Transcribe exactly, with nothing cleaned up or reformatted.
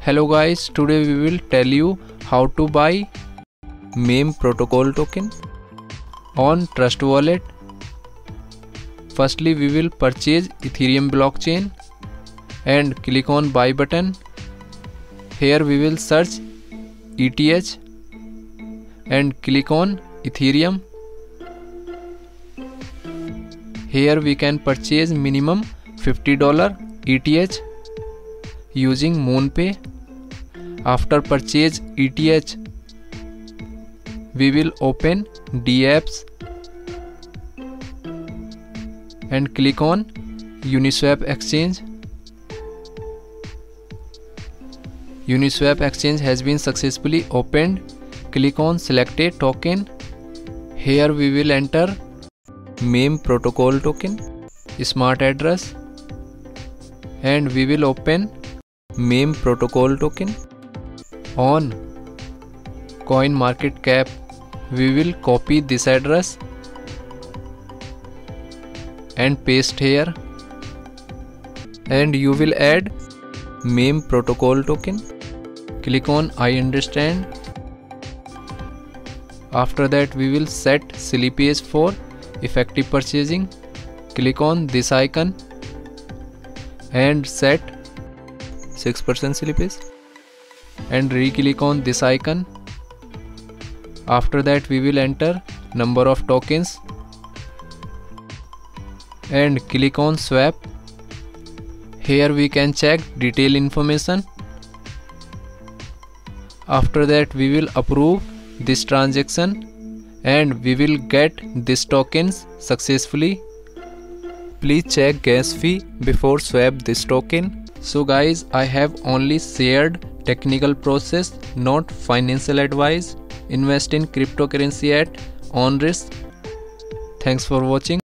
Hello guys, today we will tell you how to buy MEM protocol token on Trust Wallet. Firstly, we will purchase Ethereum blockchain and click on buy button. Here we will search E T H and click on Ethereum. Here we can purchase minimum fifty dollars E T H using MoonPay. After purchase E T H, we will open dApps and click on Uniswap Exchange. Uniswap Exchange has been successfully opened. Click on select a token. Here we will enter MEM protocol token, smart address, and we will open MEM protocol token. On CoinMarketCap, we will copy this address and paste here, and you will add MEM protocol token. Click on I understand. After that, we will set slippage for effective purchasing. Click on this icon and set six percent slippage, and re-click on this icon. After that, we will enter number of tokens and click on swap. Here we can check detail information. After that, we will approve this transaction and we will get these tokens successfully. Please check gas fee before swap this token. So guys, I have only shared technical process, not financial advice. Invest in cryptocurrency at own risk. Thanks for watching.